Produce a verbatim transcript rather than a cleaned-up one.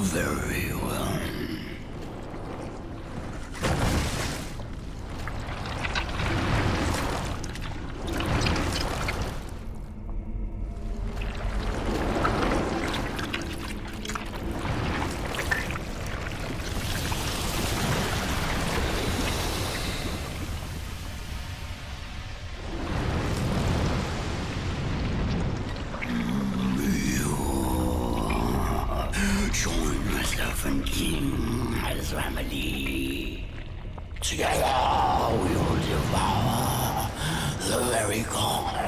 Very well. Join the Serpent King as family. Together we will devour the very gods.